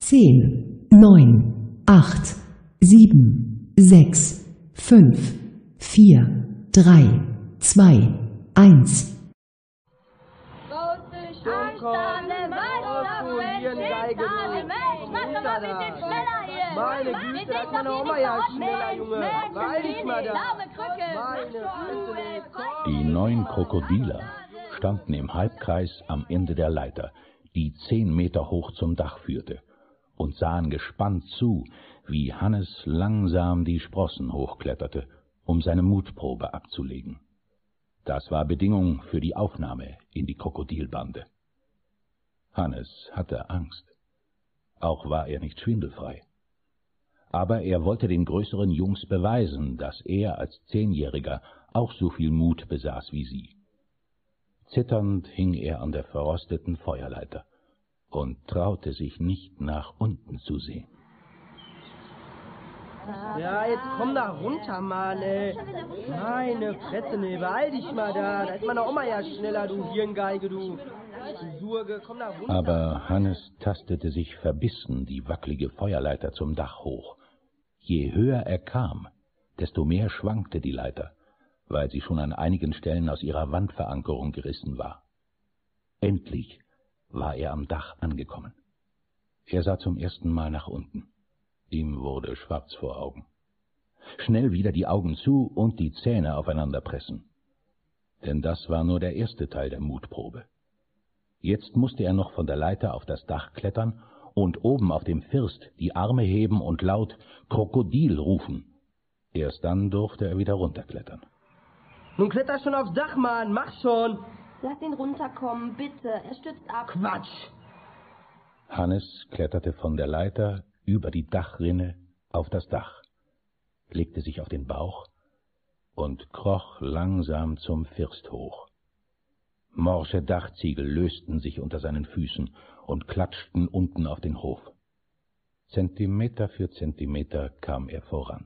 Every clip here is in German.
10, 9, 8, 7, 6, 5, 4, 3, 2, 1. Meine Güte, da kann doch mal ja schneller, Junge. Weil ich mal da. Die 9 Krokodiler standen im Halbkreis am Ende der Leiter, die 10 Meter hoch zum Dach führte, und sahen gespannt zu, wie Hannes langsam die Sprossen hochkletterte, um seine Mutprobe abzulegen. Das war Bedingung für die Aufnahme in die Krokodilbande. Hannes hatte Angst. Auch war er nicht schwindelfrei. Aber er wollte den größeren Jungs beweisen, dass er als 10-Jähriger auch so viel Mut besaß wie sie. Zitternd hing er an der verrosteten Feuerleiter und traute sich nicht nach unten zu sehen. Ja, jetzt komm da runter, Mann, ey. Meine Fresse, ne, beeil dich mal da. Da ist meine Oma ja schneller, du Hirngeige, du. Surge, komm da runter. Aber Hannes tastete sich verbissen die wackelige Feuerleiter zum Dach hoch. Je höher er kam, desto mehr schwankte die Leiter, weil sie schon an einigen Stellen aus ihrer Wandverankerung gerissen war. Endlich war er am Dach angekommen. Er sah zum ersten Mal nach unten. Ihm wurde schwarz vor Augen. Schnell wieder die Augen zu und die Zähne aufeinander pressen. Denn das war nur der erste Teil der Mutprobe. Jetzt musste er noch von der Leiter auf das Dach klettern und oben auf dem First die Arme heben und laut »Krokodil« rufen. Erst dann durfte er wieder runterklettern. Nun kletter schon aufs Dach, Mann, mach schon! Lass ihn runterkommen, bitte, er stürzt ab. Quatsch! Hannes kletterte von der Leiter über die Dachrinne auf das Dach, legte sich auf den Bauch und kroch langsam zum First hoch. Morsche Dachziegel lösten sich unter seinen Füßen und klatschten unten auf den Hof. Zentimeter für Zentimeter kam er voran.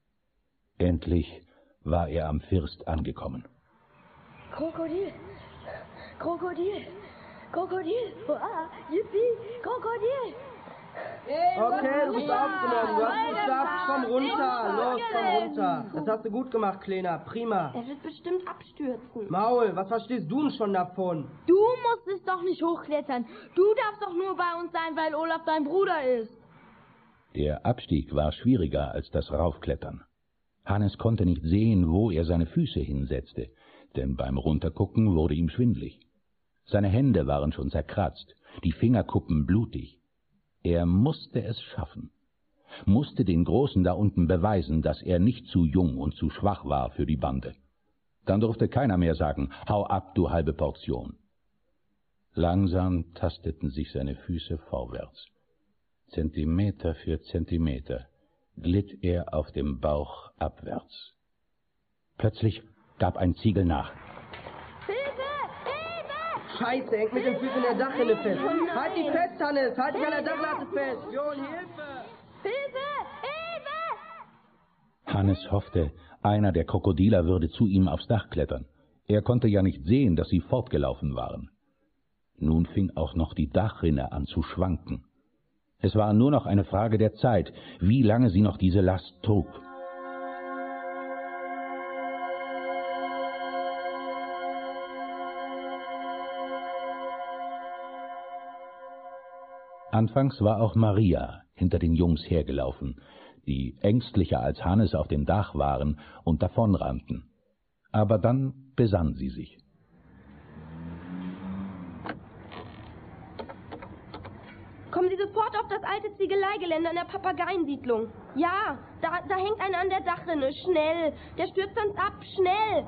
Endlich war er am First angekommen. Krokodil! Krokodil! Krokodil! Uah, yippie! Krokodil! Okay, du bist aufgenommen, du hast es geschafft, komm runter, los, komm runter. Das hast du gut gemacht, Kleiner, prima. Er wird bestimmt abstürzen. Maul, was verstehst du denn schon davon? Du musstest doch nicht hochklettern. Du darfst doch nur bei uns sein, weil Olaf dein Bruder ist. Der Abstieg war schwieriger als das Raufklettern. Hannes konnte nicht sehen, wo er seine Füße hinsetzte, denn beim Runtergucken wurde ihm schwindlig. Seine Hände waren schon zerkratzt, die Fingerkuppen blutig. Er musste es schaffen, musste den Großen da unten beweisen, dass er nicht zu jung und zu schwach war für die Bande. Dann durfte keiner mehr sagen, hau ab, du halbe Portion. Langsam tasteten sich seine Füße vorwärts. Zentimeter für Zentimeter glitt er auf dem Bauch abwärts. Plötzlich gab ein Ziegel nach. Scheiße, hängt mit den Füßen in der Dachrinne fest. Halt die fest, Hannes, halt dich an der Dachlatte fest. Jon, Hilfe! Hilfe! Hilfe! Hannes hoffte, einer der Krokodiler würde zu ihm aufs Dach klettern. Er konnte ja nicht sehen, dass sie fortgelaufen waren. Nun fing auch noch die Dachrinne an zu schwanken. Es war nur noch eine Frage der Zeit, wie lange sie noch diese Last trug. Anfangs war auch Maria hinter den Jungs hergelaufen, die ängstlicher als Hannes auf dem Dach waren und davonrannten. Aber dann besann sie sich. Kommen Sie sofort auf das alte Ziegeleigelände an der Papageiensiedlung. Ja, da hängt einer an der Dachrinne. Schnell, der stürzt sonst ab. Schnell!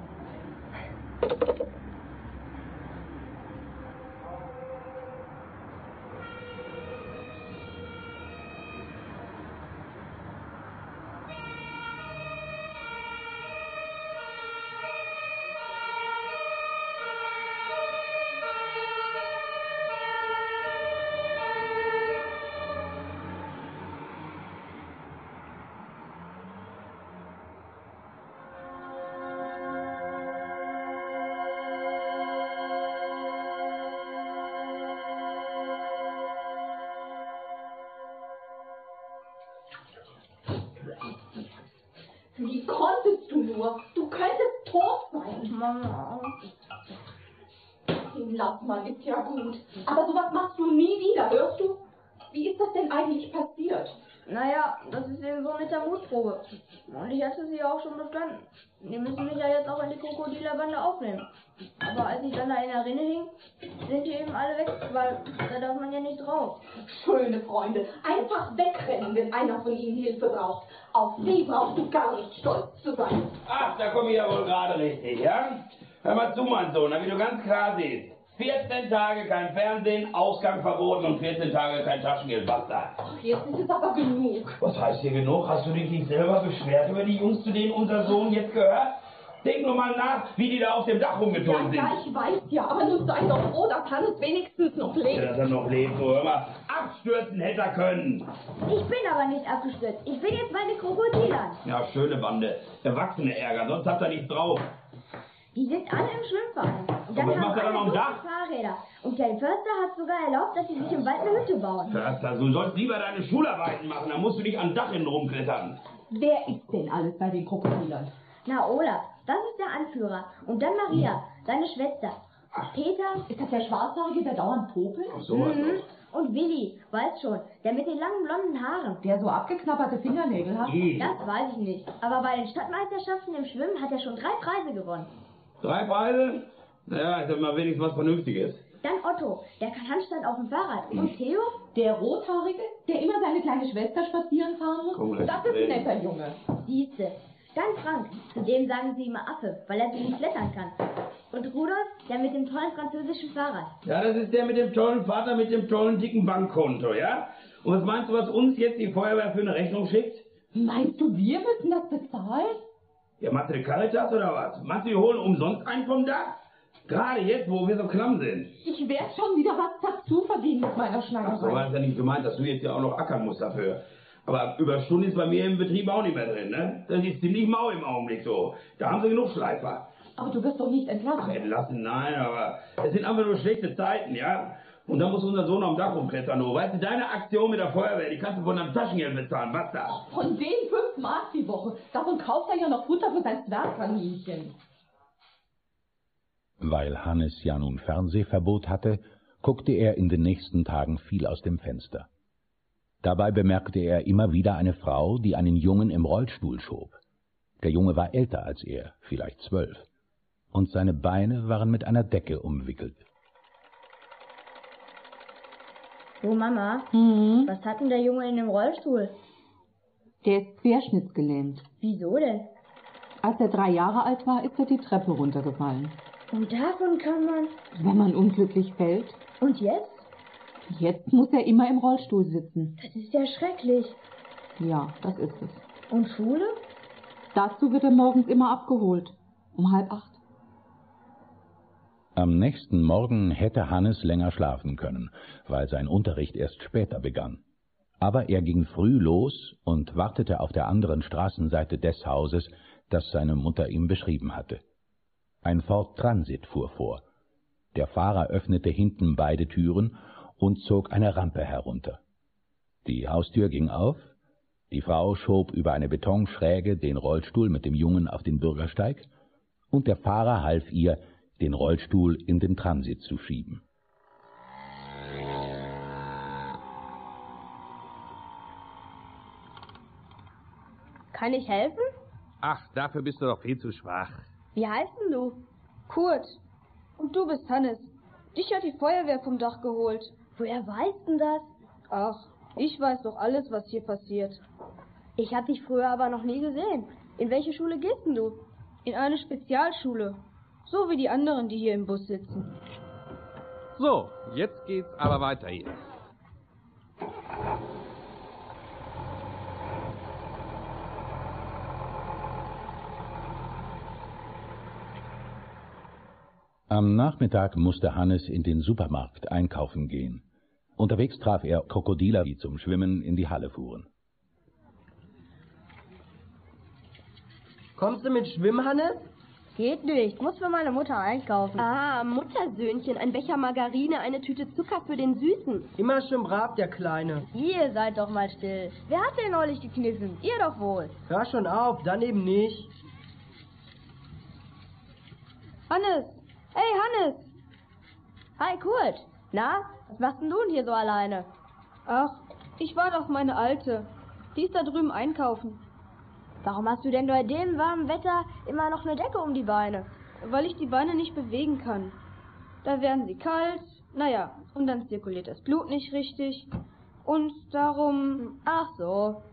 Wie konntest du nur? Du könntest tot sein. Mama. Lass mal, ist ja gut. Aber sowas machst du nie wieder, hörst du? Wie ist das denn eigentlich passiert? Naja, das ist eben so mit der Mutprobe. Und ich hatte sie auch schon bestanden. Die müssen mich ja jetzt auch in die Krokodilerbande aufnehmen. Aber als ich dann da in der Rinne hing, sind die eben alle weg, weil da darf man ja nicht drauf. Schöne Freunde, einfach wegrennen, wenn einer von ihnen Hilfe braucht. Auf sie brauchst du gar nicht stolz zu sein. Ach, da komme ich ja wohl gerade richtig, ja? Hör mal zu, mein Sohn, wie du ganz klar siehst. 14 Tage kein Fernsehen, Ausgang verboten und 14 Tage kein Taschengeld, basta. Ach, jetzt ist es aber genug. Was heißt hier genug? Hast du dich nicht selber beschwert über die Jungs, zu denen unser Sohn jetzt gehört? Denk nur mal nach, wie die da auf dem Dach rumgeturnt sind. Ja, ich weiß ja, aber nun sei doch froh, dass Hannes wenigstens noch lebt. Ja, dass er noch lebt, so hör mal. Abstürzen hätte er können. Ich bin aber nicht abgestürzt. Ich bin jetzt bei den Krokodilern. Ja, schöne Bande. Erwachsene Ärger, sonst habt ihr nichts drauf. Die sind alle im Schwimmverein. Und dann was haben macht er dann alle am Dach? doofe Fahrräder. Und der Förster hat sogar erlaubt, dass sie sich im Wald eine Hütte bauen. Förster, du sollst lieber deine Schularbeiten machen, dann musst du nicht am Dach hin rumklettern. Wer ist denn alles bei den Krokodilern? Na, Olaf, das ist der Anführer. Und dann Maria, seine Schwester. Peter. Ist das der Schwarzhaarige, der dauernd popelt? Ach, sowas Und Willi, weiß schon, der mit den langen blonden Haaren. Der so abgeknabberte Fingernägel hat? Das weiß ich nicht. Aber bei den Stadtmeisterschaften im Schwimmen hat er schon 3 Preise gewonnen. 3 Preise? Naja, ist ja mal wenigstens was Vernünftiges. Dann Otto, der kann Handstand auf dem Fahrrad. Und Theo? Der Rothaarige, der immer seine kleine Schwester spazieren fahren muss? Komm, Das ist ein netter Junge. Siehste. Dann Frank, zu dem sagen sie immer Affe, weil er sich nicht klettern kann. Und Rudolf, der mit dem tollen französischen Fahrrad. Ja, das ist der mit dem tollen Vater mit dem tollen dicken Bankkonto, ja? Und was meinst du, was uns jetzt die Feuerwehr für eine Rechnung schickt? Meinst du, wir müssen das bezahlen? Ja, machst du eine Caritas oder was? Meinst du, wir holen umsonst einen vom Dach? Gerade jetzt, wo wir so klamm sind. Ich werde schon wieder was dazu verdienen mit meiner Schneiderei. Ach so, war es ja nicht gemeint, dass du jetzt ja auch noch ackern musst dafür. Aber Überstunden ist bei mir im Betrieb auch nicht mehr drin, ne? Das ist ziemlich mau im Augenblick so. Da haben sie genug Schleifer. Aber du wirst doch nicht entlassen. Entlassen, nein, aber es sind einfach nur schlechte Zeiten, ja? Und dann muss unser Sohn am Dach rumklettern. Oh, weißt du, deine Aktion mit der Feuerwehr, die kannst du von deinem Taschengeld bezahlen, basta. Von den 5 Mark die Woche. Davon kauft er ja noch Futter für sein Zwergkaninchen. Weil Hannes ja nun Fernsehverbot hatte, guckte er in den nächsten Tagen viel aus dem Fenster. Dabei bemerkte er immer wieder eine Frau, die einen Jungen im Rollstuhl schob. Der Junge war älter als er, vielleicht 12, und seine Beine waren mit einer Decke umwickelt. So, Mama, was hat denn der Junge in dem Rollstuhl? Der ist querschnittsgelähmt. Wieso denn? Als er 3 Jahre alt war, ist er die Treppe runtergefallen. Und davon kann man... Wenn man unglücklich fällt. Und jetzt? Jetzt muss er immer im Rollstuhl sitzen. Das ist ja schrecklich. Ja, das ist es. Und Schule? Dazu wird er morgens immer abgeholt. Um 7:30. Am nächsten Morgen hätte Hannes länger schlafen können, weil sein Unterricht erst später begann. Aber er ging früh los und wartete auf der anderen Straßenseite des Hauses, das seine Mutter ihm beschrieben hatte. Ein Ford Transit fuhr vor. Der Fahrer öffnete hinten beide Türen und zog eine Rampe herunter. Die Haustür ging auf, die Frau schob über eine Betonschräge den Rollstuhl mit dem Jungen auf den Bürgersteig, und der Fahrer half ihr, den Rollstuhl in den Transit zu schieben. Kann ich helfen? Ach, dafür bist du doch viel zu schwach. Wie heißt denn du? Kurt. Und du bist Hannes. Dich hat die Feuerwehr vom Dach geholt. Woher weißt denn das? Ach, ich weiß doch alles, was hier passiert. Ich hab dich früher aber noch nie gesehen. In welche Schule gehst denn du? In eine Spezialschule. So wie die anderen, die hier im Bus sitzen. So, jetzt geht's aber weiter hier. Am Nachmittag musste Hannes in den Supermarkt einkaufen gehen. Unterwegs traf er Krokodiler, die zum Schwimmen in die Halle fuhren. Kommst du mit Schwimmen, Hannes? Geht nicht. Muss für meine Mutter einkaufen. Ah, Muttersöhnchen, ein Becher Margarine, eine Tüte Zucker für den Süßen. Immer schön brav, der Kleine. Ihr seid doch mal still. Wer hat denn neulich gekniffen? Ihr doch wohl. Hör schon auf, dann eben nicht. Hannes! Hey, Hannes! Hi, Kurt. Na, was machst denn du denn hier so alleine? Ach, ich warte auf meine Alte. Die ist da drüben einkaufen. Warum hast du denn bei dem warmen Wetter immer noch eine Decke um die Beine? Weil ich die Beine nicht bewegen kann. Da werden sie kalt, naja, und dann zirkuliert das Blut nicht richtig. Und darum... Ach so.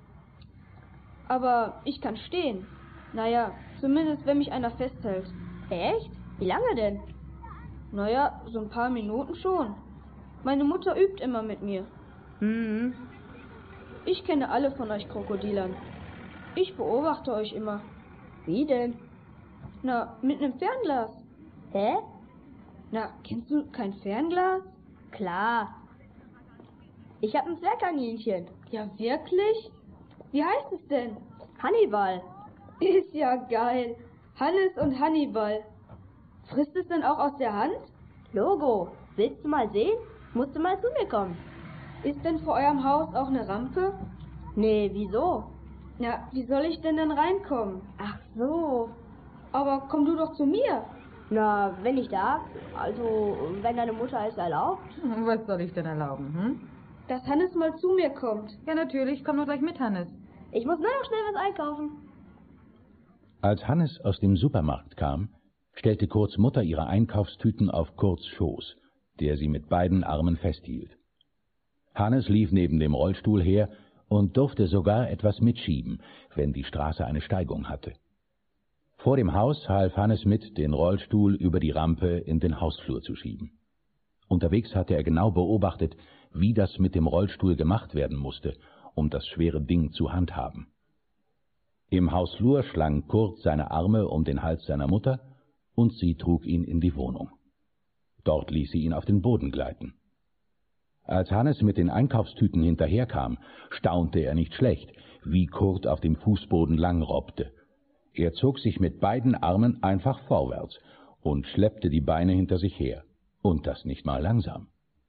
Aber ich kann stehen. Naja, zumindest wenn mich einer festhält. Echt? Wie lange denn? Naja, so ein paar Minuten schon. Meine Mutter übt immer mit mir. Hm. Ich kenne alle von euch Krokodilern. Ich beobachte euch immer. Wie denn? Na, mit einem Fernglas. Hä? Na, kennst du kein Fernglas? Klar. Ich hab ein Zwergkaninchen. Ja, wirklich? Wie heißt es denn? Hannibal. Ist ja geil. Hannes und Hannibal. Frisst es denn auch aus der Hand? Logo. Willst du mal sehen? Musst du mal zu mir kommen. Ist denn vor eurem Haus auch eine Rampe? Nee, wieso? Ja, wie soll ich denn dann reinkommen? Ach so. Aber komm du doch zu mir. Na, wenn ich darf. Also, wenn deine Mutter es erlaubt. Was soll ich denn erlauben, hm? Dass Hannes mal zu mir kommt. Ja, natürlich. Komm doch gleich mit, Hannes. Ich muss nur noch schnell was einkaufen. Als Hannes aus dem Supermarkt kam, stellte Kurts Mutter ihre Einkaufstüten auf Kurts Schoß, der sie mit beiden Armen festhielt. Hannes lief neben dem Rollstuhl her und durfte sogar etwas mitschieben, wenn die Straße eine Steigung hatte. Vor dem Haus half Hannes mit, den Rollstuhl über die Rampe in den Hausflur zu schieben. Unterwegs hatte er genau beobachtet, wie das mit dem Rollstuhl gemacht werden musste, um das schwere Ding zu handhaben. Im Hausflur schlang Kurt seine Arme um den Hals seiner Mutter und sie trug ihn in die Wohnung. Dort ließ sie ihn auf den Boden gleiten. Als Hannes mit den Einkaufstüten hinterherkam, staunte er nicht schlecht, wie Kurt auf dem Fußboden langrobbte. Er zog sich mit beiden Armen einfach vorwärts und schleppte die Beine hinter sich her, und das nicht mal langsam.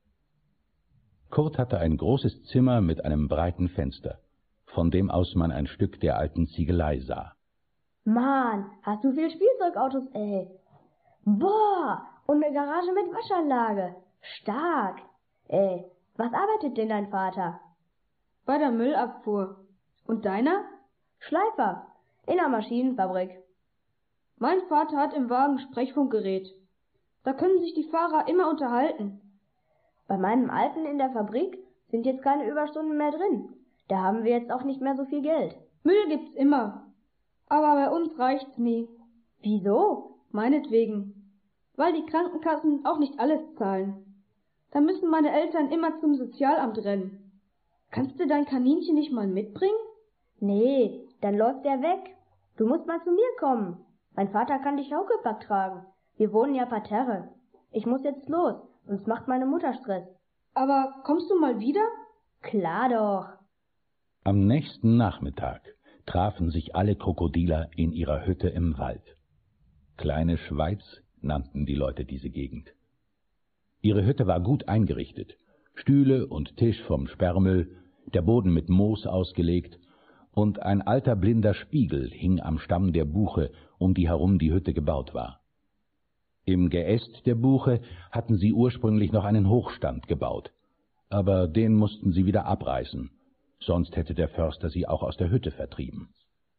Kurt hatte ein großes Zimmer mit einem breiten Fenster, von dem aus man ein Stück der alten Ziegelei sah. Mann, hast du viel Spielzeugautos, ey. Boah, und eine Garage mit Waschanlage. Stark. Ey, was arbeitet denn dein Vater? Bei der Müllabfuhr. Und deiner? Schleifer. In der Maschinenfabrik. Mein Vater hat im Wagen Sprechfunkgerät. Da können sich die Fahrer immer unterhalten. Bei meinem Alten in der Fabrik sind jetzt keine Überstunden mehr drin. Da haben wir jetzt auch nicht mehr so viel Geld. Müll gibt's immer. Aber bei uns reicht's nie. Wieso? Meinetwegen. Weil die Krankenkassen auch nicht alles zahlen. Da müssen meine Eltern immer zum Sozialamt rennen. Kannst du dein Kaninchen nicht mal mitbringen? Nee, dann läuft er weg. Du musst mal zu mir kommen. Mein Vater kann dich Schaukelpack tragen. Wir wohnen ja parterre. Ich muss jetzt los, sonst macht meine Mutter Stress. Aber kommst du mal wieder? Klar doch. Am nächsten Nachmittag trafen sich alle Krokodiler in ihrer Hütte im Wald. Kleine Schweiz nannten die Leute diese Gegend. Ihre Hütte war gut eingerichtet, Stühle und Tisch vom Sperrmüll, der Boden mit Moos ausgelegt, und ein alter blinder Spiegel hing am Stamm der Buche, um die herum die Hütte gebaut war. Im Geäst der Buche hatten sie ursprünglich noch einen Hochstand gebaut, aber den mussten sie wieder abreißen, sonst hätte der Förster sie auch aus der Hütte vertrieben.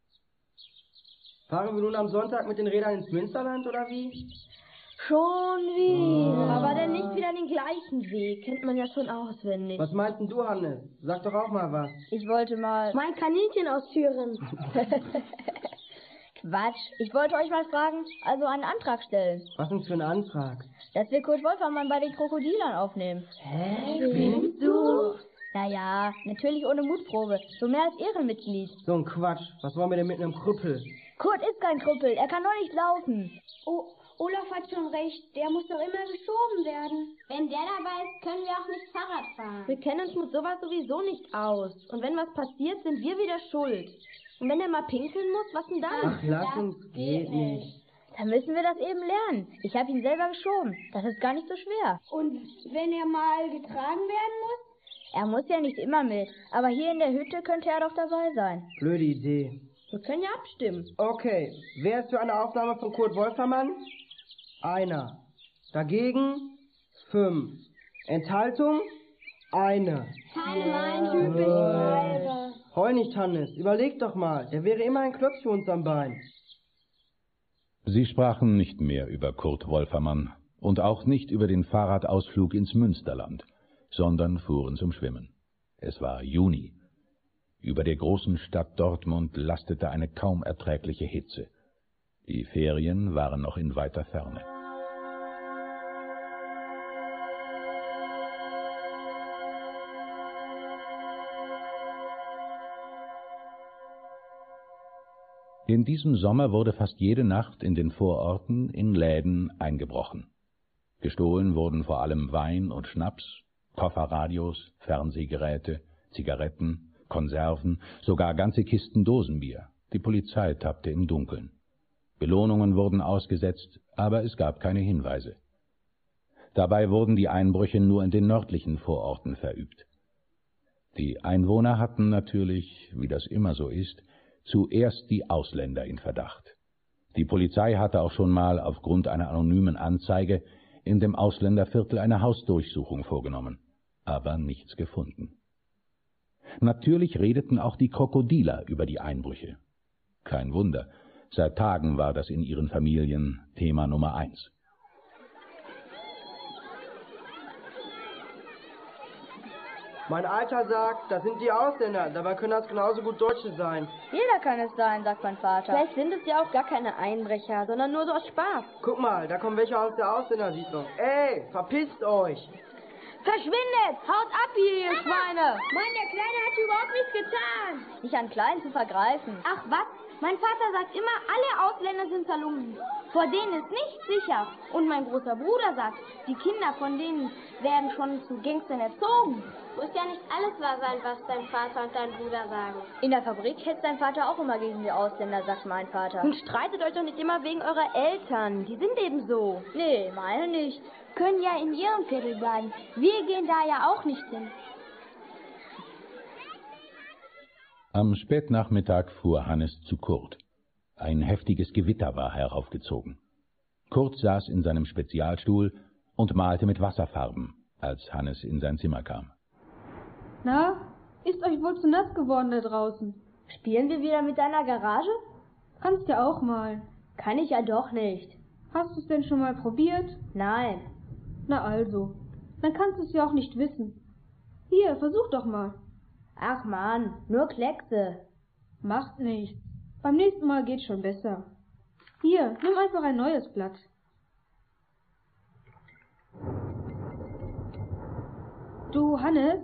Fahren wir nun am Sonntag mit den Rädern ins Münsterland, oder wie? Schon wieder. Aber dann nicht wieder den gleichen Weg. Kennt man ja schon auswendig. Was meinst denn du, Hannes? Sag doch auch mal was. Ich wollte mal... Mein Kaninchen ausführen. Quatsch. Ich wollte euch mal fragen, also einen Antrag stellen. Was denn für ein Antrag? Dass wir Kurt Wolfermann bei den Krokodilern aufnehmen. Hä? Spinnst du? Naja, natürlich ohne Mutprobe. So mehr als Ehrenmitglied. So ein Quatsch. Was wollen wir denn mit einem Krüppel? Kurt ist kein Krüppel. Er kann doch nicht laufen. Oh, Olaf hat schon recht. Der muss doch immer geschoben werden. Wenn der dabei ist, können wir auch nicht Fahrrad fahren. Wir kennen uns mit sowas sowieso nicht aus. Und wenn was passiert, sind wir wieder schuld. Und wenn er mal pinkeln muss, was denn dann? Ach, lass uns, geht nicht. Dann müssen wir das eben lernen. Ich habe ihn selber geschoben. Das ist gar nicht so schwer. Und wenn er mal getragen werden muss? Er muss ja nicht immer mit. Aber hier in der Hütte könnte er doch dabei sein. Blöde Idee. Wir können ja abstimmen. Okay, wer ist für eine Aufnahme von Kurt Wolfermann? 1. Dagegen 5. Enthaltung? 1. Mein typisch. Heul nicht, Hannes. Überleg doch mal. Der wäre immer ein Klöpfchen für uns am Bein. Sie sprachen nicht mehr über Kurt Wolfermann und auch nicht über den Fahrradausflug ins Münsterland, sondern fuhren zum Schwimmen. Es war Juni. Über der großen Stadt Dortmund lastete eine kaum erträgliche Hitze. Die Ferien waren noch in weiter Ferne. In diesem Sommer wurde fast jede Nacht in den Vororten in Läden eingebrochen. Gestohlen wurden vor allem Wein und Schnaps, Kofferradios, Fernsehgeräte, Zigaretten, Konserven, sogar ganze Kisten Dosenbier. Die Polizei tappte im Dunkeln. Belohnungen wurden ausgesetzt, aber es gab keine Hinweise. Dabei wurden die Einbrüche nur in den nördlichen Vororten verübt. Die Einwohner hatten natürlich, wie das immer so ist, zuerst die Ausländer in Verdacht. Die Polizei hatte auch schon mal aufgrund einer anonymen Anzeige in dem Ausländerviertel eine Hausdurchsuchung vorgenommen, aber nichts gefunden. Natürlich redeten auch die Krokodiler über die Einbrüche. Kein Wunder, seit Tagen war das in ihren Familien Thema Nummer 1. Mein Alter sagt, das sind die Ausländer, dabei können das genauso gut Deutsche sein. Jeder kann es sein, sagt mein Vater. Vielleicht sind es ja auch gar keine Einbrecher, sondern nur so aus Spaß. Guck mal, da kommen welche aus der Ausländersiedlung. Ey, verpisst euch! Verschwindet! Haut ab hier, ihr Schweine! Mann, der Kleine hat überhaupt nichts getan. Nicht an Kleinen zu vergreifen. Ach was, mein Vater sagt immer, alle Ausländer sind Salunken. Vor denen ist nichts sicher. Und mein großer Bruder sagt, die Kinder von denen werden schon zu Gangstern erzogen. Muss ja nicht alles wahr sein, was dein Vater und dein Bruder sagen. In der Fabrik hetzt dein Vater auch immer gegen die Ausländer, sagt mein Vater. Und streitet euch doch nicht immer wegen eurer Eltern. Die sind eben so. Nee, meine nicht. Können ja in ihrem Viertel bleiben. Wir gehen da ja auch nicht hin. Am Spätnachmittag fuhr Hannes zu Kurt. Ein heftiges Gewitter war heraufgezogen. Kurt saß in seinem Spezialstuhl und malte mit Wasserfarben, als Hannes in sein Zimmer kam. Na, ist euch wohl zu nass geworden da draußen? Spielen wir wieder mit deiner Garage? Kannst ja auch mal. Kann ich ja doch nicht. Hast du es denn schon mal probiert? Nein. Na also, dann kannst du es ja auch nicht wissen. Hier, versuch doch mal. Ach Mann, nur Kleckse. Macht nichts. Beim nächsten Mal geht's schon besser. Hier, nimm einfach ein neues Blatt. Du, Hannes?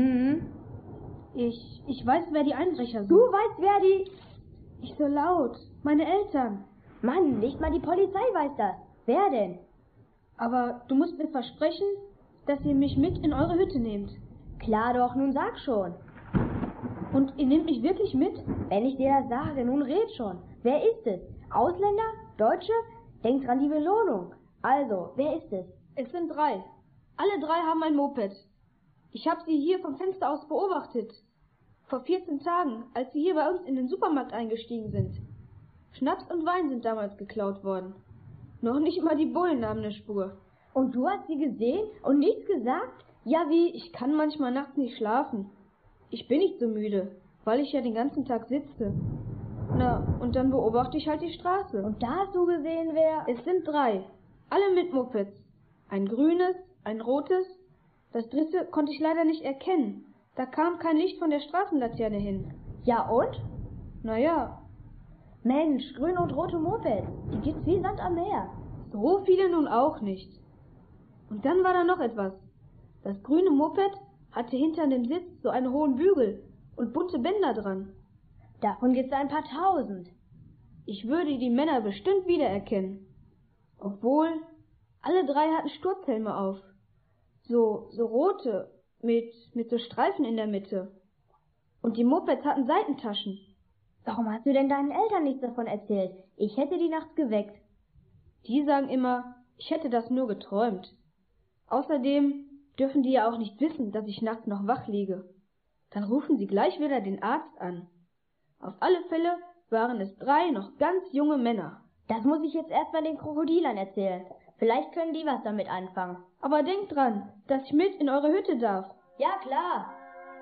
Ich weiß, wer die Einbrecher sind. Du weißt, wer die... Nicht so laut. Meine Eltern. Mann, nicht mal die Polizei weiß das. Wer denn? Aber du musst mir versprechen, dass ihr mich mit in eure Hütte nehmt. Klar doch, nun sag schon. Und ihr nehmt mich wirklich mit? Wenn ich dir das sage, nun red schon. Wer ist es? Ausländer? Deutsche? Denk dran die Belohnung. Also, wer ist es? Es sind 3. Alle 3 haben ein Moped. Ich habe sie hier vom Fenster aus beobachtet. Vor 14 Tagen, als sie hier bei uns in den Supermarkt eingestiegen sind. Schnaps und Wein sind damals geklaut worden. Noch nicht mal die Bullen nahmen eine Spur. Und du hast sie gesehen und nichts gesagt? Ja, wie? Ich kann manchmal nachts nicht schlafen. Ich bin nicht so müde, weil ich ja den ganzen Tag sitze. Na, und dann beobachte ich halt die Straße. Und da hast du gesehen, wer... Es sind 3. Alle mit Mopeds. Ein grünes, ein rotes. Das dritte konnte ich leider nicht erkennen. Da kam kein Licht von der Straßenlaterne hin. Ja und? Naja. Mensch, grüne und rote Mopeds. Die gibt's wie Sand am Meer. So viele nun auch nicht. Und dann war da noch etwas. Das grüne Moped hatte hinter dem Sitz so einen hohen Bügel und bunte Bänder dran. Davon gibt's ein paar tausend. Ich würde die Männer bestimmt wiedererkennen. Obwohl, alle 3 hatten Sturzhelme auf. So rote, mit so Streifen in der Mitte. Und die Mopeds hatten Seitentaschen. Warum hast du denn deinen Eltern nichts davon erzählt? Ich hätte die nachts geweckt. Die sagen immer, ich hätte das nur geträumt. Außerdem dürfen die ja auch nicht wissen, dass ich nachts noch wach liege. Dann rufen sie gleich wieder den Arzt an. Auf alle Fälle waren es 3 noch ganz junge Männer. Das muss ich jetzt erstmal den Krokodilern erzählen. Vielleicht können die was damit anfangen. Aber denkt dran, dass ich mit in eure Hütte darf. Ja, klar.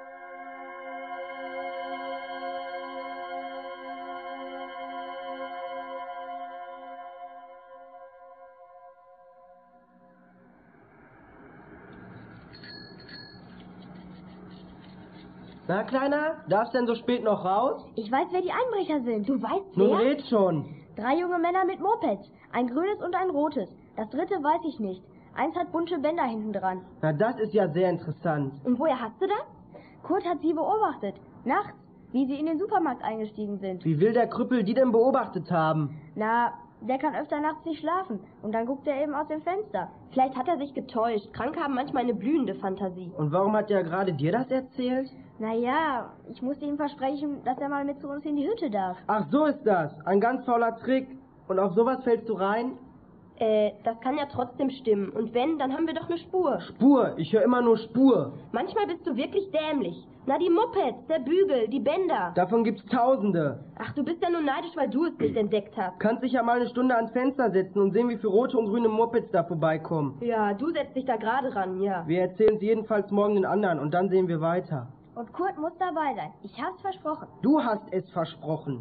Na, Kleiner, darfst denn so spät noch raus? Ich weiß, wer die Einbrecher sind. Du weißt, Nun wer? red schon. 3 junge Männer mit Mopeds. Ein grünes und ein rotes. Das dritte weiß ich nicht. Eins hat bunte Bänder hinten dran. Na, das ist ja sehr interessant. Und woher hast du das? Kurt hat sie beobachtet. Nachts, wie sie in den Supermarkt eingestiegen sind. Wie will der Krüppel die denn beobachtet haben? Na, der kann öfter nachts nicht schlafen. Und dann guckt er eben aus dem Fenster. Vielleicht hat er sich getäuscht. Kranke haben manchmal eine blühende Fantasie. Und warum hat der gerade dir das erzählt? Naja, ich musste ihm versprechen, dass er mal mit zu uns in die Hütte darf. Ach, so ist das. Ein ganz fauler Trick. Und auf sowas fällst du rein? Das kann ja trotzdem stimmen. Und wenn, dann haben wir doch eine Spur. Spur? Ich höre immer nur Spur. Manchmal bist du wirklich dämlich. Na, die Mopeds, der Bügel, die Bänder. Davon gibt's Tausende. Ach, du bist ja nur neidisch, weil du es nicht entdeckt hast. Kannst dich ja mal eine Stunde ans Fenster setzen und sehen, wie viele rote und grüne Mopeds da vorbeikommen. Ja, du setzt dich da gerade ran, ja. Wir erzählen es jedenfalls morgen den anderen und dann sehen wir weiter. Und Kurt muss dabei sein. Ich hab's versprochen. Du hast es versprochen.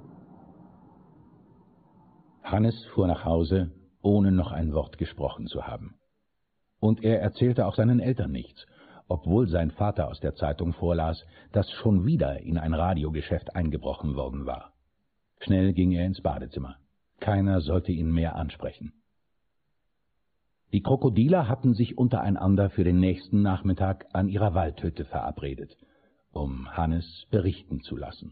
Hannes fuhr nach Hause, ohne noch ein Wort gesprochen zu haben. Und er erzählte auch seinen Eltern nichts, obwohl sein Vater aus der Zeitung vorlas, dass schon wieder in ein Radiogeschäft eingebrochen worden war. Schnell ging er ins Badezimmer. Keiner sollte ihn mehr ansprechen. Die Krokodiler hatten sich untereinander für den nächsten Nachmittag an ihrer Waldhütte verabredet, um Hannes berichten zu lassen.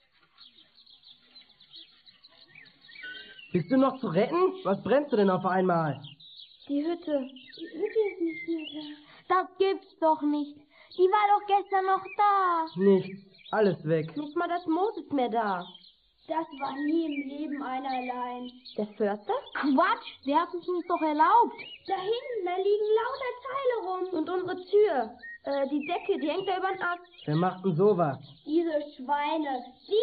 Bist du noch zu retten? Was brennst du denn auf einmal? Die Hütte. Die Hütte ist nicht mehr da. Das gibt's doch nicht. Die war doch gestern noch da. Nichts. Alles weg. Nicht mal das Moos ist mehr da. Das war nie im Leben einerlein. Der Förster? Quatsch, der hat es uns doch erlaubt. Da hinten, da liegen lauter Teile rum. Und unsere Tür. Die Decke, die hängt da über den Ast. Wer macht denn sowas? Diese Schweine.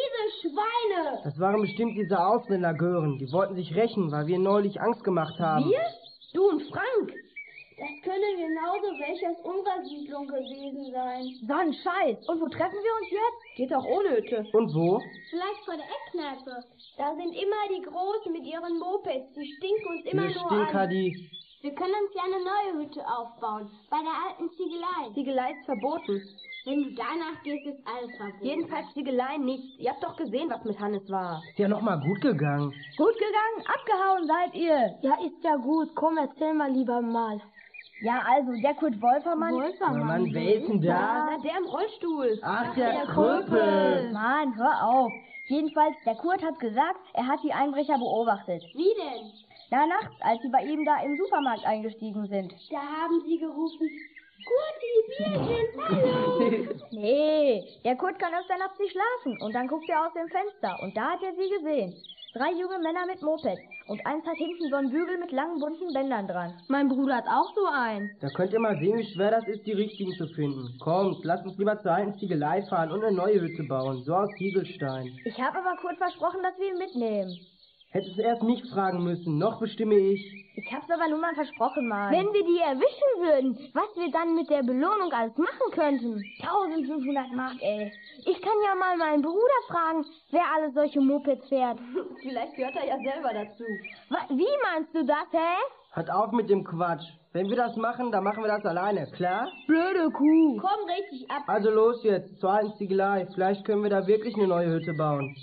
Das waren bestimmt diese Ausländer, Gören. Die wollten sich rächen, weil wir neulich Angst gemacht haben. Wir? Du und Frank? Das können genauso welche aus unserer Siedlung gewesen sein. So ein Scheiß. Und wo treffen wir uns jetzt? Geht auch ohne Hütte. Und wo? Vielleicht vor der Eckkneipe. Da sind immer die Großen mit ihren Mopeds. Die stinken uns immer Die nur Stinker, an. die... Wir können uns ja eine neue Hütte aufbauen. Bei der alten Ziegelei. Ziegelei ist verboten. Wenn du danach gehst, ist alles verboten. Jedenfalls Ziegelei nicht. Ihr habt doch gesehen, was mit Hannes war. Ist ja noch mal gut gegangen. Gut gegangen? Abgehauen seid ihr. Ja, ist ja gut. Komm, erzähl mal lieber mal. Ja, also, der Kurt Wolfermann... Mann, wer ist denn da? Na, der im Rollstuhl. Ach, der Kröpel. Mann, hör auf. Jedenfalls, der Kurt hat gesagt, er hat die Einbrecher beobachtet. Wie denn? Na, nachts, als sie bei ihm da im Supermarkt eingestiegen sind. Da haben sie gerufen, Kurti, wir sind, hallo. Nee, der Kurt kann öfter nachts nicht schlafen. Und dann guckt er aus dem Fenster. Und da hat er sie gesehen. 3 junge Männer mit Moped. Und eins hat hinten so einen Bügel mit langen, bunten Bändern dran. Mein Bruder hat auch so einen. Da könnt ihr mal sehen, wie schwer das ist, die richtigen zu finden. Kommt, lasst uns lieber zur alten Ziegelei fahren und eine neue Hütte bauen. So aus Kieselstein. Ich habe aber Kurt versprochen, dass wir ihn mitnehmen. Hättest erst mich fragen müssen. Noch bestimme ich. Ich hab's aber nur mal versprochen, Mann. Wenn wir die erwischen würden, was wir dann mit der Belohnung alles machen könnten. 1500 Mark, ey. Ich kann ja mal meinen Bruder fragen, wer alle solche Mopeds fährt. Vielleicht gehört er ja selber dazu. Wie meinst du das, hä? Hört auf mit dem Quatsch. Wenn wir das machen, dann machen wir das alleine, klar? Blöde Kuh. Komm, red dich ab. Also los jetzt, zur alten Ziegelei. Vielleicht können wir da wirklich eine neue Hütte bauen.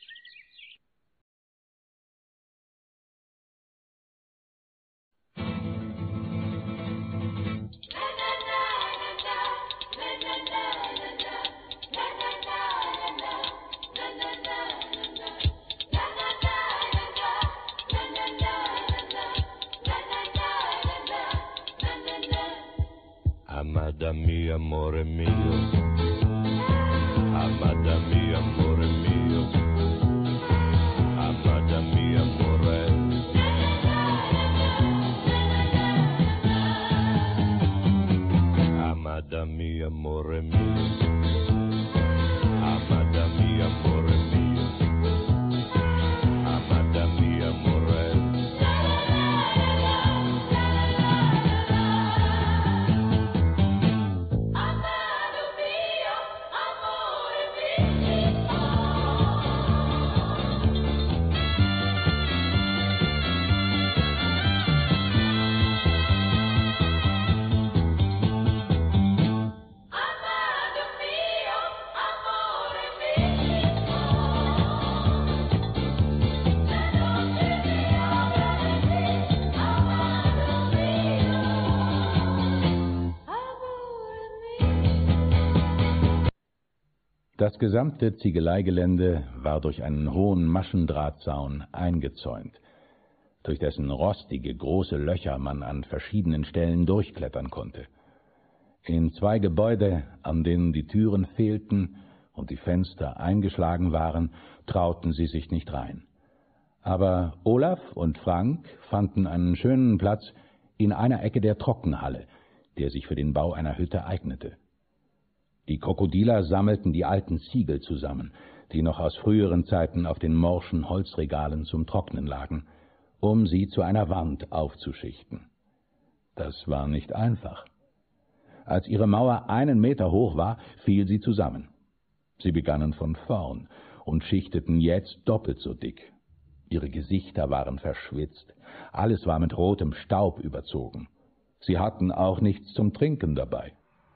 Amada mia, amore mio. Amada mia, amore mio. Amada mia, amore. Das gesamte Ziegeleigelände war durch einen hohen Maschendrahtzaun eingezäunt, durch dessen rostige, große Löcher man an verschiedenen Stellen durchklettern konnte. In 2 Gebäude, an denen die Türen fehlten und die Fenster eingeschlagen waren, trauten sie sich nicht rein. Aber Olaf und Frank fanden einen schönen Platz in einer Ecke der Trockenhalle, der sich für den Bau einer Hütte eignete. Die Krokodiler sammelten die alten Ziegel zusammen, die noch aus früheren Zeiten auf den morschen Holzregalen zum Trocknen lagen, um sie zu einer Wand aufzuschichten. Das war nicht einfach. Als ihre Mauer 1 Meter hoch war, fiel sie zusammen. Sie begannen von vorn und schichteten jetzt doppelt so dick. Ihre Gesichter waren verschwitzt, alles war mit rotem Staub überzogen. Sie hatten auch nichts zum Trinken dabei.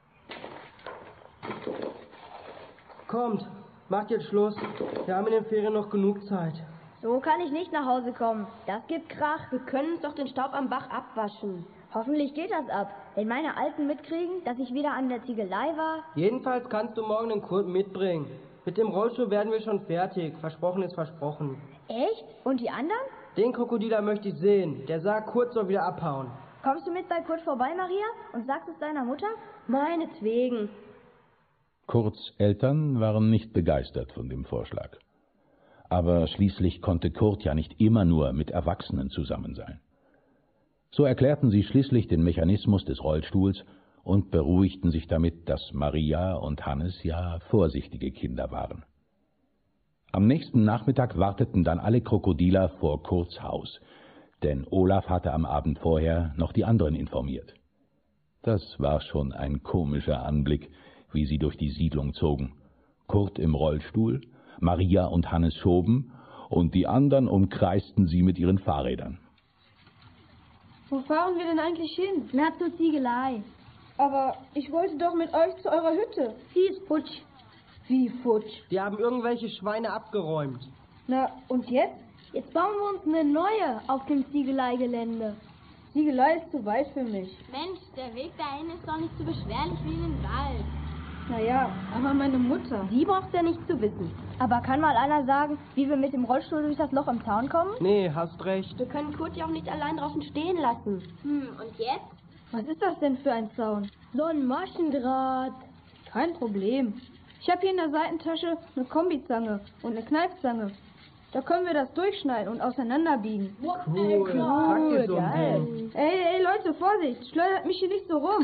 Kommt, macht jetzt Schluss. Wir haben in den Ferien noch genug Zeit. So kann ich nicht nach Hause kommen. Das gibt Krach. Wir können uns doch den Staub am Bach abwaschen. Hoffentlich geht das ab. Wenn meine Alten mitkriegen, dass ich wieder an der Ziegelei war... Jedenfalls kannst du morgen den Kurt mitbringen. Mit dem Rollstuhl werden wir schon fertig. Versprochen ist versprochen. Echt? Und die anderen? Den Krokodiler möchte ich sehen. Der sagt, Kurt soll wieder abhauen. Kommst du mit bei Kurt vorbei, Maria? Und sagst es deiner Mutter? Meinetwegen. Kurts Eltern waren nicht begeistert von dem Vorschlag. Aber schließlich konnte Kurt ja nicht immer nur mit Erwachsenen zusammen sein. So erklärten sie schließlich den Mechanismus des Rollstuhls und beruhigten sich damit, dass Maria und Hannes ja vorsichtige Kinder waren. Am nächsten Nachmittag warteten dann alle Krokodiler vor Kurts Haus, denn Olaf hatte am Abend vorher noch die anderen informiert. Das war schon ein komischer Anblick, wie sie durch die Siedlung zogen. Kurt im Rollstuhl, Maria und Hannes schoben, und die anderen umkreisten sie mit ihren Fahrrädern. Wo fahren wir denn eigentlich hin? Na, zur Ziegelei. Aber ich wollte doch mit euch zu eurer Hütte. Die ist futsch. Wie futsch? Die haben irgendwelche Schweine abgeräumt. Na, und jetzt? Jetzt bauen wir uns eine neue auf dem Ziegeleigelände. Ziegelei ist zu weit für mich. Mensch, der Weg dahin ist doch nicht so beschwerlich wie in den Wald. Naja, aber meine Mutter. Die braucht's ja nicht zu wissen. Aber kann mal einer sagen, wie wir mit dem Rollstuhl durch das Loch im Zaun kommen? Nee, hast recht. Wir können Kurt ja auch nicht allein draußen stehen lassen. Und jetzt? Was ist das denn für ein Zaun? So ein Maschendraht. Kein Problem. Ich habe hier in der Seitentasche eine Kombizange und eine Kneifzange. Da können wir das durchschneiden und auseinanderbiegen. Cool, praktisch so ein Ding. Ey, Leute, Vorsicht, schleudert mich hier nicht so rum.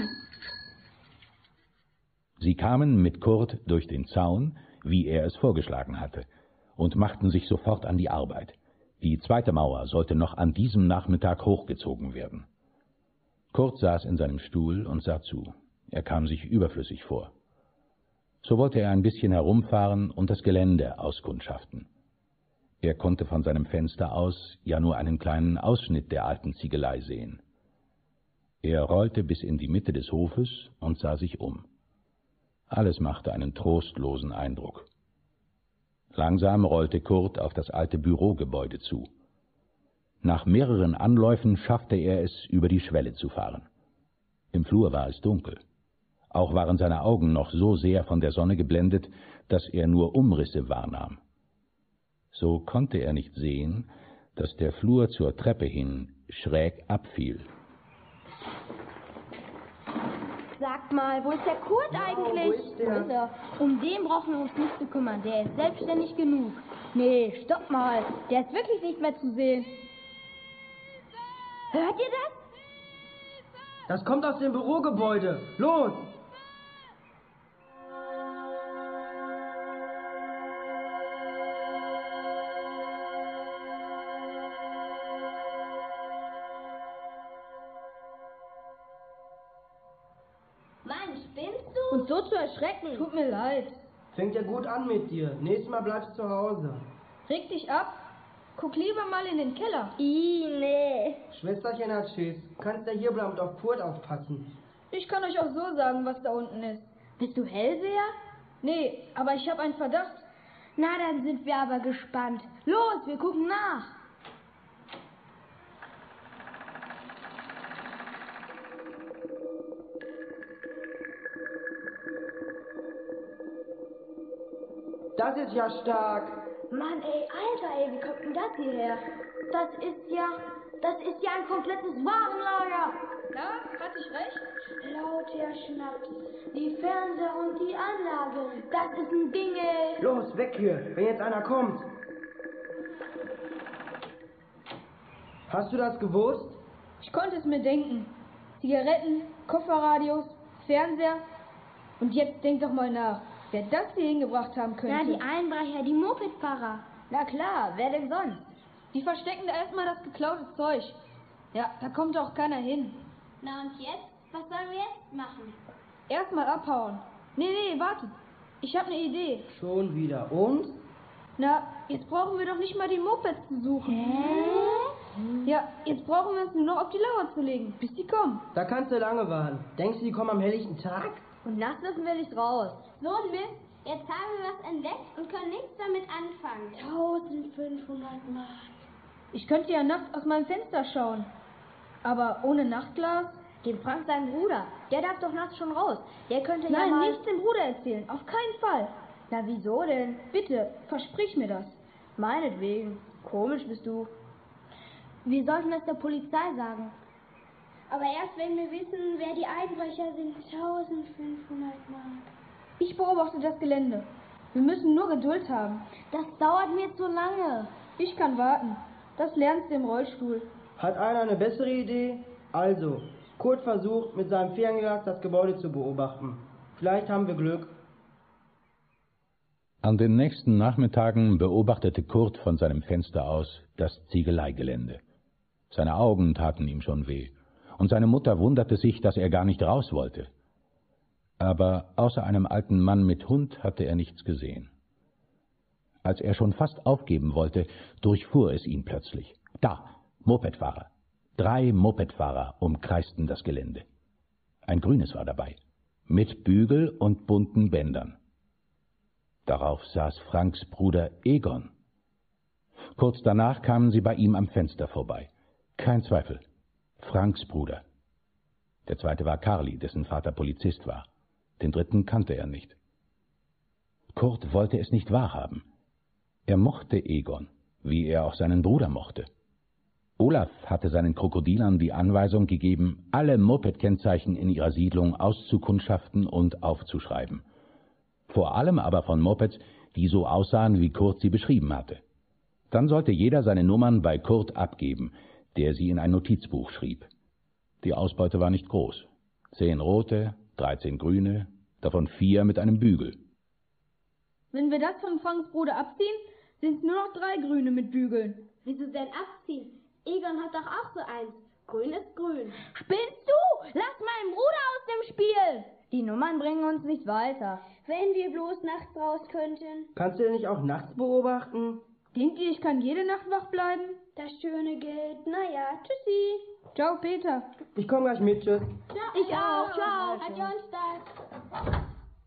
Sie kamen mit Kurt durch den Zaun, wie er es vorgeschlagen hatte, und machten sich sofort an die Arbeit. Die zweite Mauer sollte noch an diesem Nachmittag hochgezogen werden. Kurt saß in seinem Stuhl und sah zu. Er kam sich überflüssig vor. So wollte er ein bisschen herumfahren und das Gelände auskundschaften. Er konnte von seinem Fenster aus ja nur einen kleinen Ausschnitt der alten Ziegelei sehen. Er rollte bis in die Mitte des Hofes und sah sich um. Alles machte einen trostlosen Eindruck. Langsam rollte Kurt auf das alte Bürogebäude zu. Nach mehreren Anläufen schaffte er es, über die Schwelle zu fahren. Im Flur war es dunkel. Auch waren seine Augen noch so sehr von der Sonne geblendet, dass er nur Umrisse wahrnahm. So konnte er nicht sehen, dass der Flur zur Treppe hin schräg abfiel. Sag mal, wo ist der Kurt eigentlich? Wo ist der? Um den brauchen wir uns nicht zu kümmern. Der ist selbstständig genug. Nee, stopp mal. Der ist wirklich nicht mehr zu sehen. Hört ihr das? Das kommt aus dem Bürogebäude. Los! Mann, spinnst du? Und so zu erschrecken. Tut mir leid. Fängt ja gut an mit dir. Nächstes Mal bleibst du zu Hause. Reg dich ab. Guck lieber mal in den Keller. Nee. Schwesterchen hat Schiss. Kannst ja hier bleiben und auf Kurt aufpassen. Ich kann euch auch so sagen, was da unten ist. Bist du Hellseher? Nee, aber ich habe einen Verdacht. Na, dann sind wir aber gespannt. Los, wir gucken nach. Das ist ja stark. Mann, ey, Alter, ey, wie kommt denn das hierher? Das ist ja ein komplettes Warenlager. Na, hatte ich recht? Lauter Schnaps, die Fernseher und die Anlage. Das ist ein Ding, ey. Los, weg hier, wenn jetzt einer kommt. Hast du das gewusst? Ich konnte es mir denken. Zigaretten, Kofferradios, Fernseher. Und jetzt denk doch mal nach, wer das hier hingebracht haben könnte. Na, die Einbrecher, die Mopedfahrer. Na klar, wer denn sonst? Die verstecken da erstmal das geklaute Zeug. Ja, da kommt auch keiner hin. Na und jetzt? Was sollen wir jetzt machen? Erstmal abhauen. Nee, wartet. Ich habe eine Idee. Schon wieder. Und? Na, jetzt brauchen wir doch nicht mal die Mopeds zu suchen. Ja, jetzt brauchen wir uns nur noch auf die Lauer zu legen, bis die kommen. Da kannst du lange warten. Denkst du, die kommen am helllichten Tag? Und nachts dürfen wir nicht raus. So ein Mist. Jetzt haben wir was entdeckt und können nichts damit anfangen. 1500 Mark. Ich könnte ja nachts aus meinem Fenster schauen. Aber ohne Nachtglas? Dem Frank, sein Bruder, der darf doch nachts schon raus. Der könnte ja Nein, mal... nichts dem Bruder erzählen, auf keinen Fall. Na, wieso denn? Bitte, versprich mir das. Meinetwegen. Komisch bist du. Wir sollten das der Polizei sagen. Aber erst wenn wir wissen, wer die Einbrecher sind. 1500 Mark. Ich beobachte das Gelände. Wir müssen nur Geduld haben. Das dauert mir zu lange. Ich kann warten. Das lernst du im Rollstuhl. Hat einer eine bessere Idee? Also, Kurt versucht, mit seinem Fernglas das Gebäude zu beobachten. Vielleicht haben wir Glück. An den nächsten Nachmittagen beobachtete Kurt von seinem Fenster aus das Ziegeleigelände. Seine Augen taten ihm schon weh, und seine Mutter wunderte sich, dass er gar nicht raus wollte. Aber außer einem alten Mann mit Hund hatte er nichts gesehen. Als er schon fast aufgeben wollte, durchfuhr es ihn plötzlich. Da, Mopedfahrer. 3 Mopedfahrer umkreisten das Gelände. Ein grünes war dabei, mit Bügel und bunten Bändern. Darauf saß Franks Bruder Egon. Kurz danach kamen sie bei ihm am Fenster vorbei. Kein Zweifel, Franks Bruder. Der zweite war Karli, dessen Vater Polizist war. Den dritten kannte er nicht. Kurt wollte es nicht wahrhaben. Er mochte Egon, wie er auch seinen Bruder mochte. Olaf hatte seinen Krokodilern die Anweisung gegeben, alle Moped-Kennzeichen in ihrer Siedlung auszukundschaften und aufzuschreiben. Vor allem aber von Mopeds, die so aussahen, wie Kurt sie beschrieben hatte. Dann sollte jeder seine Nummern bei Kurt abgeben, der sie in ein Notizbuch schrieb. Die Ausbeute war nicht groß. 10 rote, 13 grüne, davon 4 mit einem Bügel. Wenn wir das von Franks Bruder abziehen, sind es nur noch 3 grüne mit Bügeln. Wieso denn abziehen? Egon hat doch auch so eins. Grün ist grün. Spinnst du? Lass meinen Bruder aus dem Spiel! Die Nummern bringen uns nicht weiter. Wenn wir bloß nachts raus könnten. Kannst du denn nicht auch nachts beobachten? Denkt ihr, ich kann jede Nacht wach bleiben? Das schöne Geld. Naja, tschüssi. Ciao, Peter. Ich komme gleich mit, tschüss. Ich auch, ciao. Adios, Dad.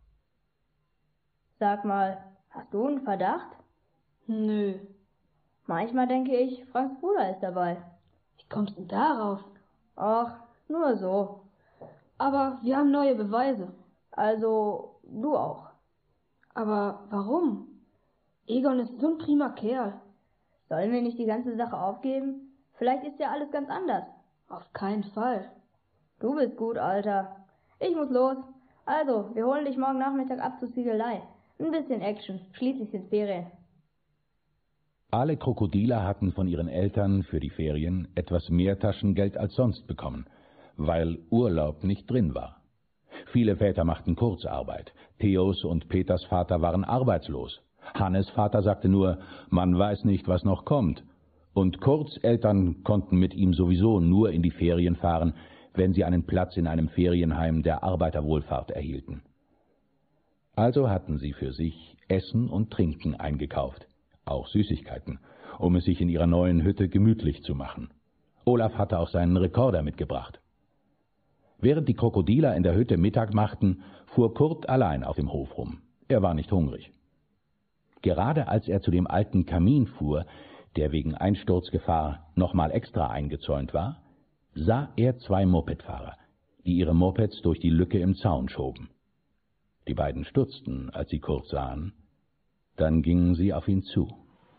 Sag mal, hast du einen Verdacht? Nö. Manchmal denke ich, Franks Bruder ist dabei. Wie kommst du darauf? Ach, nur so. Aber wir haben neue Beweise. Also, du auch. Aber warum? Egon ist so ein prima Kerl. Sollen wir nicht die ganze Sache aufgeben? Vielleicht ist ja alles ganz anders. Auf keinen Fall. Du bist gut, Alter. Ich muss los. Also, wir holen dich morgen Nachmittag ab zur Ziegelei. Ein bisschen Action. Schließlich sind Ferien. Alle Krokodiler hatten von ihren Eltern für die Ferien etwas mehr Taschengeld als sonst bekommen, weil Urlaub nicht drin war. Viele Väter machten Kurzarbeit. Theos und Peters Vater waren arbeitslos. Hannes Vater sagte nur, man weiß nicht, was noch kommt. Und Kurts Eltern konnten mit ihm sowieso nur in die Ferien fahren, wenn sie einen Platz in einem Ferienheim der Arbeiterwohlfahrt erhielten. Also hatten sie für sich Essen und Trinken eingekauft, auch Süßigkeiten, um es sich in ihrer neuen Hütte gemütlich zu machen. Olaf hatte auch seinen Rekorder mitgebracht. Während die Krokodiler in der Hütte Mittag machten, fuhr Kurt allein auf dem Hof rum. Er war nicht hungrig. Gerade als er zu dem alten Kamin fuhr, der wegen Einsturzgefahr nochmal extra eingezäunt war, sah er 2 Mopedfahrer, die ihre Mopeds durch die Lücke im Zaun schoben. Die beiden stutzten, als sie Kurt sahen, Dann gingen sie auf ihn zu.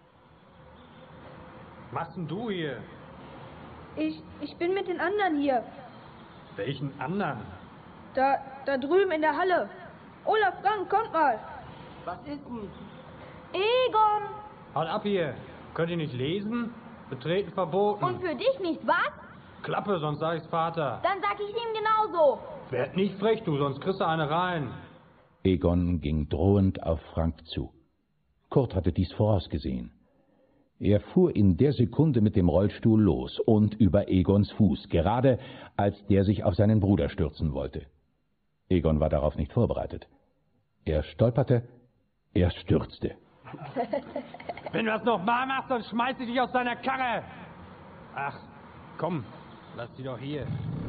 Was machst denn du hier? Ich bin mit den anderen hier. Welchen anderen? Da drüben in der Halle. Olaf, Frank, kommt mal. Was ist denn? Egon! Haut ab hier. Könnt ihr nicht lesen? Betreten verboten. Und für dich nicht, was? Klappe, sonst sag ich's Vater. Dann sag ich ihm genauso. Werd nicht frech, du, sonst kriegst du eine rein. Egon ging drohend auf Frank zu. Kurt hatte dies vorausgesehen. Er fuhr in der Sekunde mit dem Rollstuhl los und über Egons Fuß, gerade als der sich auf seinen Bruder stürzen wollte. Egon war darauf nicht vorbereitet. Er stolperte, er stürzte. Wenn du das nochmal machst, dann schmeiß ich dich aus deiner Karre. Ach, komm, lass sie doch hier.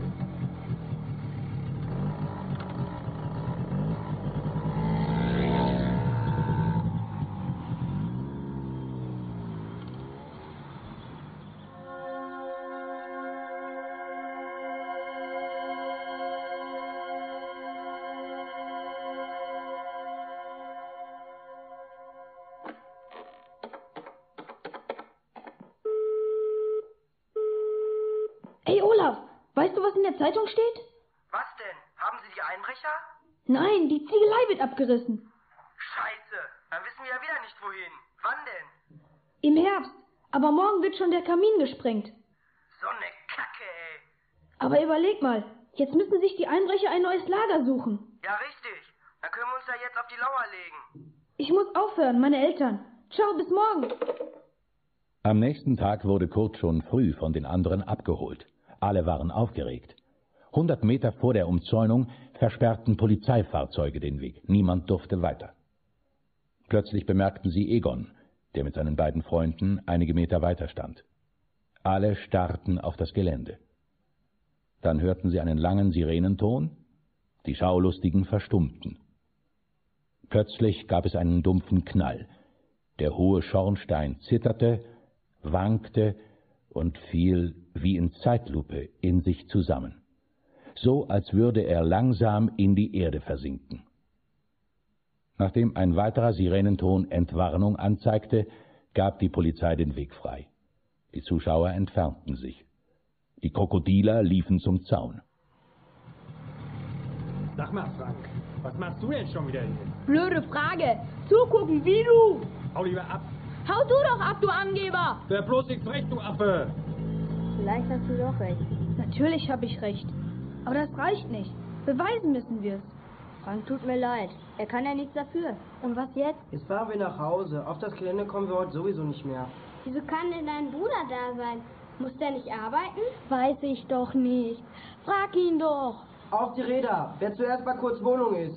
Hey Olaf, weißt du, was in der Zeitung steht? Was denn? Haben Sie die Einbrecher? Nein, die Ziegelei wird abgerissen. Scheiße, dann wissen wir ja wieder nicht wohin. Wann denn? Im Herbst, aber morgen wird schon der Kamin gesprengt. So eine Kacke, ey. Aber überleg mal, jetzt müssen sich die Einbrecher ein neues Lager suchen. Ja, richtig. Dann können wir uns da jetzt auf die Lauer legen. Ich muss aufhören, meine Eltern. Ciao, bis morgen. Am nächsten Tag wurde Kurt schon früh von den anderen abgeholt. Alle waren aufgeregt. 100 Meter vor der Umzäunung versperrten Polizeifahrzeuge den Weg. Niemand durfte weiter. Plötzlich bemerkten sie Egon, der mit seinen beiden Freunden einige Meter weiter stand. Alle starrten auf das Gelände. Dann hörten sie einen langen Sirenenton. Die Schaulustigen verstummten. Plötzlich gab es einen dumpfen Knall. Der hohe Schornstein zitterte, wankte und fiel wie in Zeitlupe in sich zusammen, so als würde er langsam in die Erde versinken. Nachdem ein weiterer Sirenenton Entwarnung anzeigte, gab die Polizei den Weg frei. Die Zuschauer entfernten sich. Die Krokodiler liefen zum Zaun. Sag mal, Frank, was machst du denn schon wieder hier? Blöde Frage. Zugucken, wie du. Hau lieber ab. Hau du doch ab, du Angeber. Wer bloß nicht frech, du Affe. Vielleicht hast du doch recht. Natürlich habe ich recht. Aber das reicht nicht. Beweisen müssen wir es. Frank, tut mir leid. Er kann ja nichts dafür. Und was jetzt? Jetzt fahren wir nach Hause. Auf das Gelände kommen wir heute sowieso nicht mehr. Wieso kann denn dein Bruder da sein? Muss der nicht arbeiten? Weiß ich doch nicht. Frag ihn doch. Auf die Räder. Wer zuerst mal kurz Wohnung ist.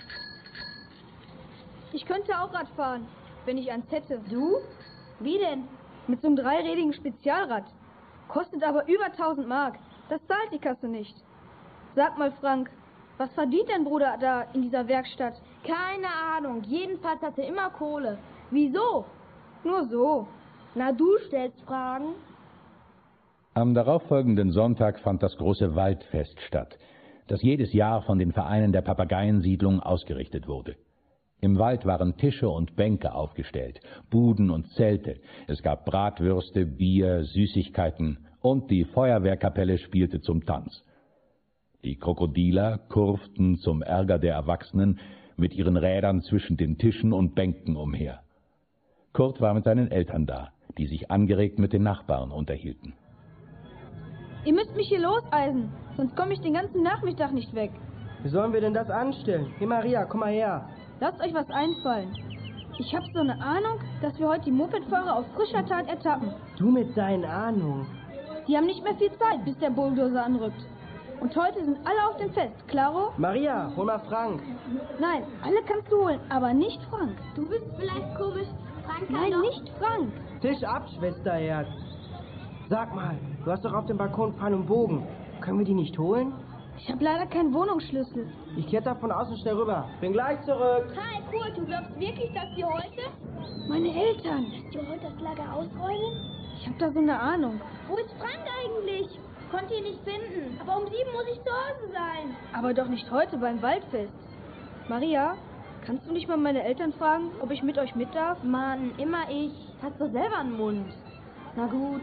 Ich könnte auch Rad fahren, wenn ich eins hätte. Du? Wie denn? Mit so einem dreirädigen Spezialrad. Kostet aber über 1000 Mark. Das zahlt die Kasse nicht. Sag mal, Frank, was verdient dein Bruder da in dieser Werkstatt? Keine Ahnung. Jedenfalls hat er immer Kohle. Wieso? Nur so. Na, du stellst Fragen. Am darauffolgenden Sonntag fand das große Waldfest statt, das jedes Jahr von den Vereinen der Papageiensiedlung ausgerichtet wurde. Im Wald waren Tische und Bänke aufgestellt, Buden und Zelte. Es gab Bratwürste, Bier, Süßigkeiten und die Feuerwehrkapelle spielte zum Tanz. Die Krokodiler kurften zum Ärger der Erwachsenen mit ihren Rädern zwischen den Tischen und Bänken umher. Kurt war mit seinen Eltern da, die sich angeregt mit den Nachbarn unterhielten. Ihr müsst mich hier loseisen, sonst komme ich den ganzen Nachmittag nicht weg. Wie sollen wir denn das anstellen? Hey Maria, komm mal her. Lasst euch was einfallen. Ich habe so eine Ahnung, dass wir heute die Mopedfahrer auf frischer Tat ertappen. Du mit deinen Ahnungen. Die haben nicht mehr viel Zeit, bis der Bulldozer anrückt. Und heute sind alle auf dem Fest, klaro? Maria, hol mal Frank. Nein, alle kannst du holen, aber nicht Frank. Du bist vielleicht komisch. Frank kann Nein, doch... nicht Frank. Tisch ab, Schwesterherz. Sag mal, du hast doch auf dem Balkon Pfeil und Bogen. Können wir die nicht holen? Ich habe leider keinen Wohnungsschlüssel. Ich kletter von außen schnell rüber. Bin gleich zurück. Hi, cool. Du glaubst wirklich, dass die heute... Meine Eltern. Dass die heute das Lager ausräumen? Ich habe da so eine Ahnung. Wo ist Frank eigentlich? Konnte ihn nicht finden. Aber um 7 muss ich zu Hause sein. Aber doch nicht heute beim Waldfest. Maria, Kannst du nicht mal meine Eltern fragen, ob ich mit euch mit darf? Mann, immer ich. Hast du selber einen Mund. Na gut.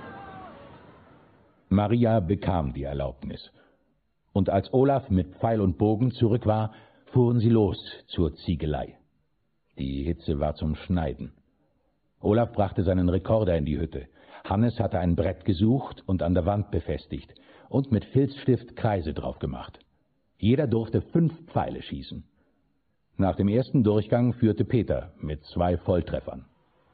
Maria bekam die Erlaubnis. Und als Olaf mit Pfeil und Bogen zurück war, fuhren sie los zur Ziegelei. Die Hitze war zum Schneiden. Olaf brachte seinen Rekorder in die Hütte. Hannes hatte ein Brett gesucht und an der Wand befestigt und mit Filzstift Kreise drauf gemacht. Jeder durfte 5 Pfeile schießen. Nach dem ersten Durchgang führte Peter mit 2 Volltreffern.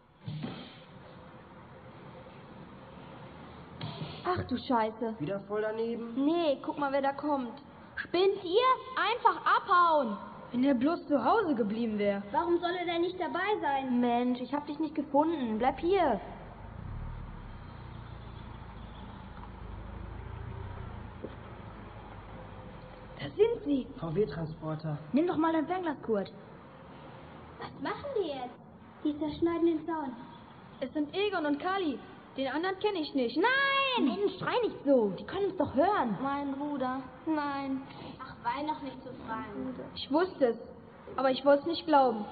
Ach du Scheiße. Wieder voll daneben? Nee, guck mal, wer da kommt. Spinnt ihr? Einfach abhauen. Wenn er bloß zu Hause geblieben wäre. Warum soll er denn nicht dabei sein? Mensch, ich hab dich nicht gefunden. Bleib hier. Da sind sie. VW-Transporter. Nimm doch mal dein Fernglas, Kurt. Was machen die jetzt? Die zerschneiden den Zaun. Es sind Egon und Kali. Den anderen kenne ich nicht. Nein! Mensch, schrei nicht so. Die können uns doch hören. Mein Bruder. Nein. Ach, wein doch nicht so frei. Ich wusste es, aber ich wollte es nicht glauben.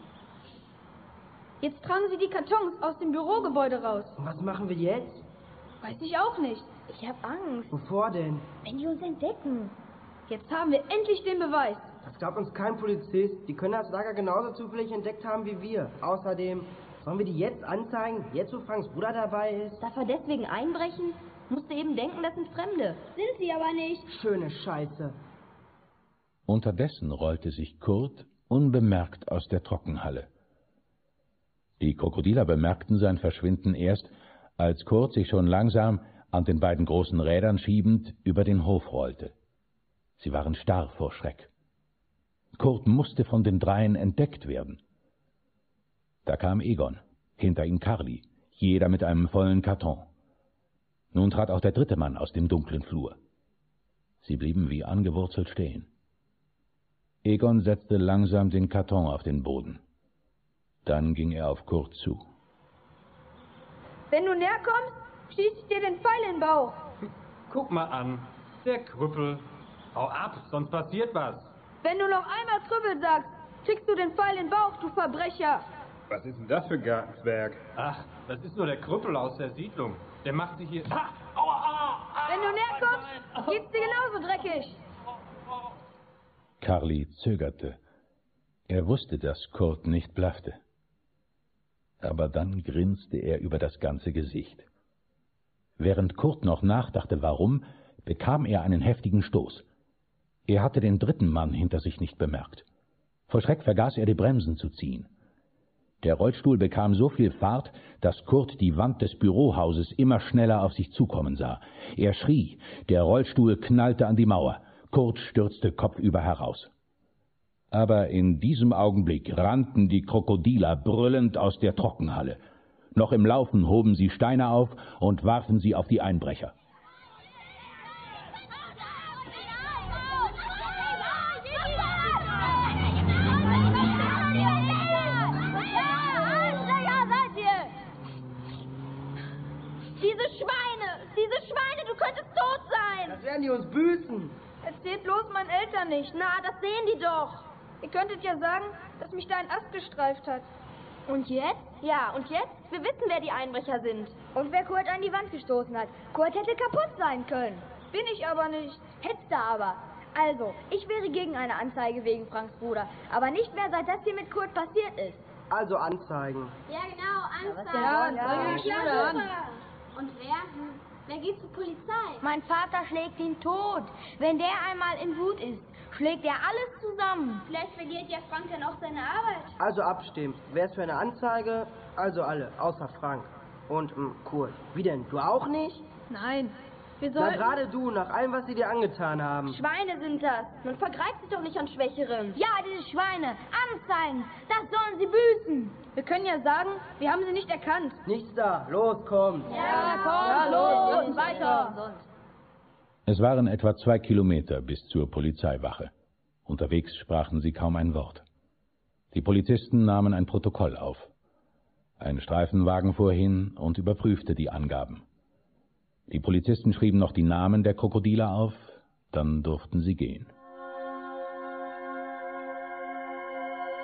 Jetzt tragen sie die Kartons aus dem Bürogebäude raus. Und was machen wir jetzt? Weiß ich auch nicht. Ich hab Angst. Wovor denn? Wenn die uns entdecken. Jetzt haben wir endlich den Beweis. Das glaubt uns kein Polizist. Die können das Lager genauso zufällig entdeckt haben wie wir. Außerdem, sollen wir die jetzt anzeigen? Jetzt, wo Franks Bruder dabei ist? Darf er deswegen einbrechen? Musste eben denken, das sind Fremde. Sind sie aber nicht. Schöne Scheiße. Unterdessen rollte sich Kurt unbemerkt aus der Trockenhalle. Die Krokodiler bemerkten sein Verschwinden erst, als Kurt sich schon langsam, an den beiden großen Rädern schiebend, über den Hof rollte. Sie waren starr vor Schreck. Kurt musste von den dreien entdeckt werden. Da kam Egon, hinter ihm Karli, jeder mit einem vollen Karton. Nun trat auch der dritte Mann aus dem dunklen Flur. Sie blieben wie angewurzelt stehen. Egon setzte langsam den Karton auf den Boden. Dann ging er auf Kurt zu. Wenn du näher kommst, schieß ich dir den Pfeil in den Bauch. Guck mal an, der Krüppel. Hau ab, sonst passiert was. Wenn du noch einmal Krüppel sagst, kriegst du den Pfeil in den Bauch, du Verbrecher. Was ist denn das für ein Gartenzwerg? Ach, das ist nur der Krüppel aus der Siedlung. Der macht sich hier... Ah, Wenn du näher kommst, geht's dir genauso dreckig. Karli zögerte. Er wusste, dass Kurt nicht blaffte. Aber dann grinste er über das ganze Gesicht. Während Kurt noch nachdachte, warum, bekam er einen heftigen Stoß. Er hatte den dritten Mann hinter sich nicht bemerkt. Vor Schreck vergaß er, die Bremsen zu ziehen. Der Rollstuhl bekam so viel Fahrt, dass Kurt die Wand des Bürohauses immer schneller auf sich zukommen sah. Er schrie, der Rollstuhl knallte an die Mauer. Kurt stürzte kopfüber heraus. Aber in diesem Augenblick rannten die Krokodiler brüllend aus der Trockenhalle. Noch im Laufen hoben sie Steine auf und warfen sie auf die Einbrecher. Diese Schweine, du könntest tot sein! Das werden die uns büßen! Erzählt bloß meinen Eltern nicht. Na, das sehen die doch! Ihr könntet ja sagen, dass mich da ein Ast gestreift hat. Und jetzt? Ja, und jetzt? Wir wissen, wer die Einbrecher sind. Und wer Kurt an die Wand gestoßen hat. Kurt hätte kaputt sein können. Bin ich aber nicht. Hättest du aber. Also, ich wäre gegen eine Anzeige wegen Franks Bruder. Aber nicht mehr, seit das hier mit Kurt passiert ist. Also anzeigen. Ja, genau, anzeigen. Ja, Und wer? Wer geht zur Polizei? Mein Vater schlägt ihn tot. Wenn der einmal in Wut ist, schlägt er alles zusammen. Vielleicht vergeht ja Frank dann auch seine Arbeit. Also abstimmt. Wer ist für eine Anzeige? Also alle, außer Frank. Und Kurt. Wie denn? Du auch nicht? Nein. Wir Na, sollten... gerade du, nach allem, was sie dir angetan haben. Schweine sind das. Man vergreift sich doch nicht an Schwächeren. Ja, diese Schweine. Anzeigen. Das sollen sie büßen. Wir können ja sagen, wir haben sie nicht erkannt. Nichts da. Los, komm. Ja, komm, los, und weiter. Es waren etwa 2 Kilometer bis zur Polizeiwache. Unterwegs sprachen sie kaum ein Wort. Die Polizisten nahmen ein Protokoll auf. Ein Streifenwagen fuhr hin und überprüfte die Angaben. Die Polizisten schrieben noch die Namen der Krokodiler auf, dann durften sie gehen.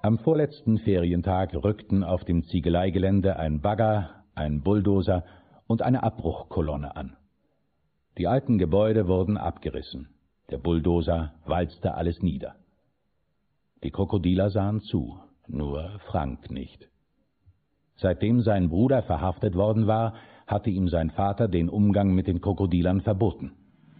Am vorletzten Ferientag rückten auf dem Ziegeleigelände ein Bagger, ein Bulldozer und eine Abbruchkolonne an. Die alten Gebäude wurden abgerissen. Der Bulldozer walzte alles nieder. Die Krokodiler sahen zu, nur Frank nicht. Seitdem sein Bruder verhaftet worden war, hatte ihm sein Vater den Umgang mit den Krokodilern verboten.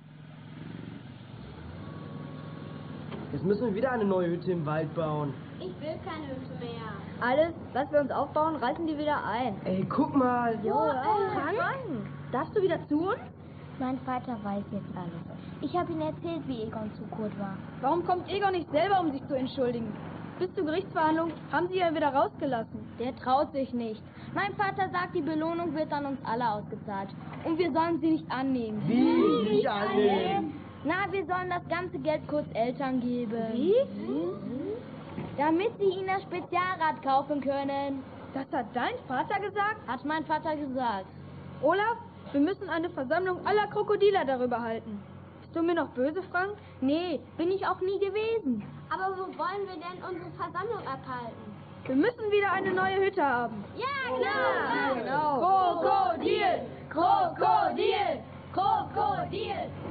Jetzt müssen wir wieder eine neue Hütte im Wald bauen. Ich will keine Hütte mehr. Alles, was wir uns aufbauen, reißen die wieder ein. Ey, guck mal. Frank, darfst du wieder zu uns? Mein Vater weiß jetzt alles. Ich habe ihm erzählt, wie Egon zu Kurt war. Warum kommt Egon nicht selber, um sich zu entschuldigen? Bis zur Gerichtsverhandlung haben sie ihn wieder rausgelassen. Der traut sich nicht. Mein Vater sagt, die Belohnung wird an uns alle ausgezahlt. Und wir sollen sie nicht annehmen. Wie? Nicht annehmen? Na, wir sollen das ganze Geld Kurts Eltern geben. Wie? Damit sie ihnen das Spezialrad kaufen können. Das hat dein Vater gesagt? Hat mein Vater gesagt. Olaf, wir müssen eine Versammlung aller Krokodiler darüber halten. Bist du mir noch böse, Frank? Nee, bin ich auch nie gewesen. Aber wo wollen wir denn unsere Versammlung abhalten? Wir müssen wieder eine neue Hütte haben. Ja, klar! Genau. Krokodil! Krokodil! Krokodil!